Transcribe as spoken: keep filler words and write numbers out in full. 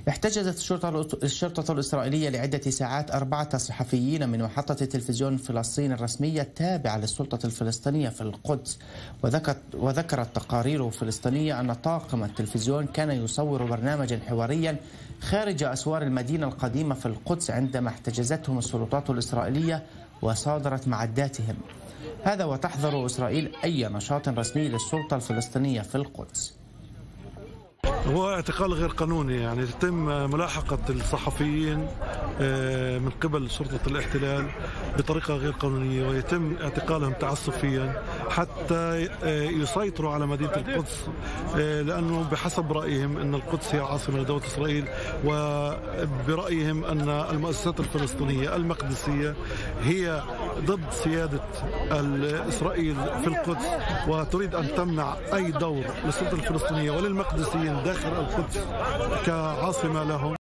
احتجزت الشرطة الشرطة الإسرائيلية لعدة ساعات أربعة صحفيين من محطة تلفزيون فلسطين الرسمية التابعة للسلطة الفلسطينية في القدس. وذكرت, وذكرت تقارير فلسطينية أن طاقم التلفزيون كان يصور برنامجا حواريا خارج أسوار المدينة القديمة في القدس عندما احتجزتهم السلطات الإسرائيلية وصادرت معداتهم. هذا وتحظر إسرائيل أي نشاط رسمي للسلطة الفلسطينية في القدس. هو اعتقال غير قانوني، يعني يتم ملاحقة الصحفيين من قبل شرطة الاحتلال بطريقة غير قانونية، ويتم اعتقالهم تعسفيا حتى يسيطروا على مدينة القدس، لأنه بحسب رأيهم أن القدس هي عاصمة لدولة إسرائيل، وبرأيهم أن المؤسسات الفلسطينية المقدسية هي ضد سيادة إسرائيل في القدس، وتريد أن تمنع أي دور للسلطة الفلسطينية وللمقدسيين داخل القدس كعاصمة لهم.